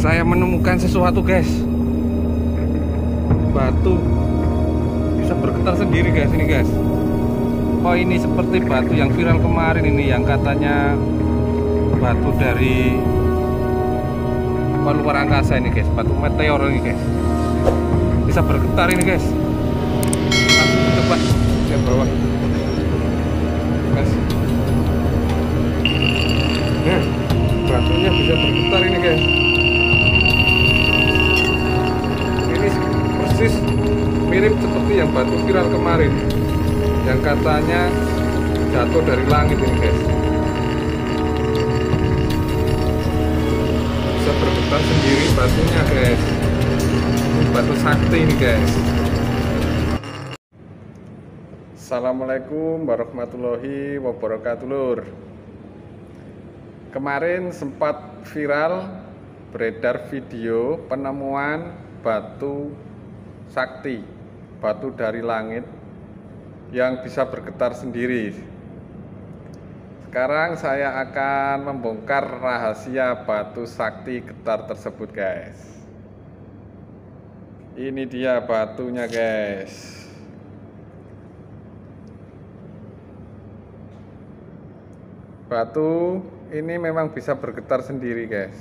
Saya menemukan sesuatu, guys. Batu bisa bergetar sendiri, guys. Ini, guys. Oh, ini seperti batu yang viral kemarin ini, yang katanya batu dari luar angkasa ini, guys. Batu meteor ini, guys. Bisa bergetar ini, guys. Langsung coba ke bawah, guys. Nah, batunya bisa bergetar ini, guys. Ini persis mirip seperti yang batu viral kemarin, yang katanya jatuh dari langit ini, guys. Bisa bergetar sendiri batunya, guys. Ini batu sakti ini, guys. Assalamualaikum warahmatullahi wabarakatuh, Lur. Kemarin sempat viral beredar video penemuan batu sakti, batu dari langit yang bisa bergetar sendiri. Sekarang saya akan membongkar rahasia batu sakti getar tersebut, guys. Ini dia batunya, guys. Batu ini memang bisa bergetar sendiri, guys.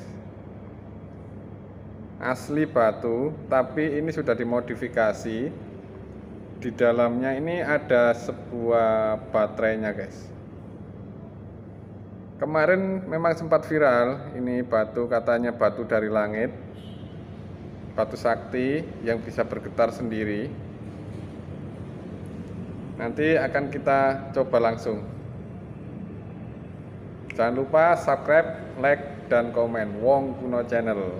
Asli batu, tapi ini sudah dimodifikasi. Di dalamnya ini ada sebuah baterainya, guys. Kemarin memang sempat viral, ini batu, katanya batu dari langit, batu sakti yang bisa bergetar sendiri. Nanti akan kita coba langsung. Jangan lupa subscribe, like, dan komen Wong Kuno Channel.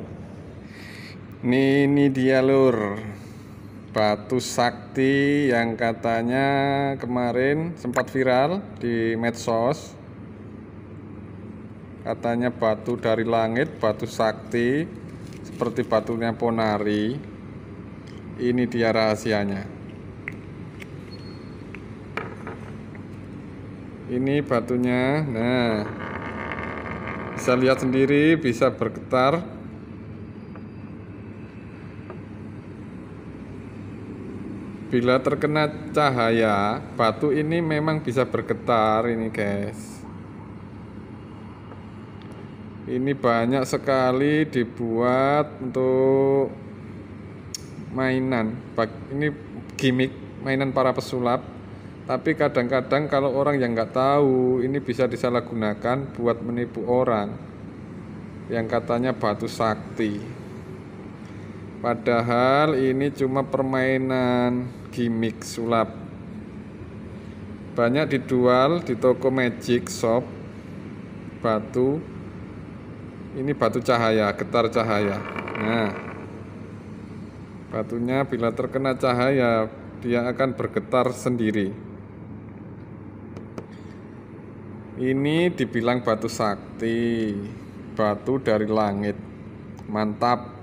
Ini dia, Lur, batu sakti yang katanya kemarin sempat viral di medsos. Katanya batu dari langit, batu sakti, seperti batunya Ponari. Ini dia rahasianya. Ini batunya. Nah, bisa lihat sendiri, bisa bergetar. Bila terkena cahaya, batu ini memang bisa bergetar ini, guys. Ini banyak sekali dibuat untuk mainan. Ini gimmick mainan para pesulap. Tapi kadang-kadang kalau orang yang nggak tahu, ini bisa disalahgunakan buat menipu orang yang katanya batu sakti. Padahal ini cuma permainan gimmick sulap. Banyak dijual di toko magic shop batu. Ini batu cahaya, getar cahaya. Nah, batunya bila terkena cahaya, dia akan bergetar sendiri. Ini dibilang batu sakti, batu dari langit. Mantap.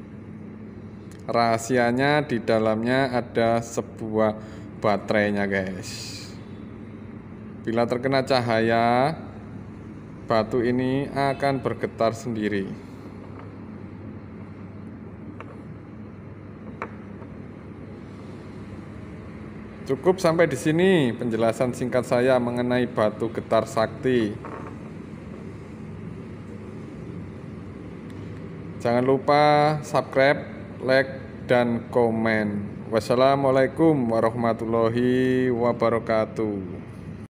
Rahasianya di dalamnya ada sebuah baterainya, guys. Bila terkena cahaya, batu ini akan bergetar sendiri. Cukup sampai di sini penjelasan singkat saya mengenai batu getar sakti. Jangan lupa subscribe, like, dan komen. Wassalamualaikum warahmatullahi wabarakatuh.